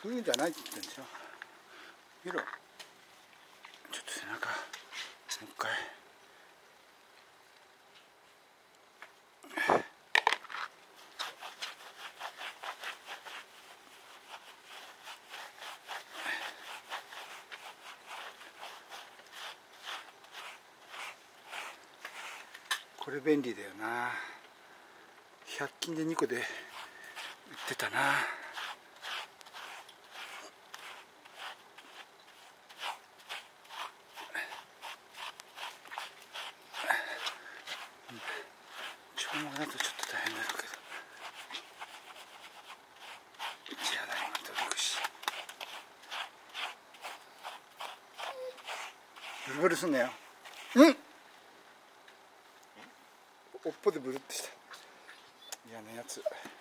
冬じゃないって言ってんでしょ。見ろ、ちょっと背中もう一回。これ便利だよな。100均で2個で売ってたな。長毛だとちょっと大変だろうけど、一夜だ今届くし。ブルブルすんなよ。おっぽでブルってした。嫌なやつ。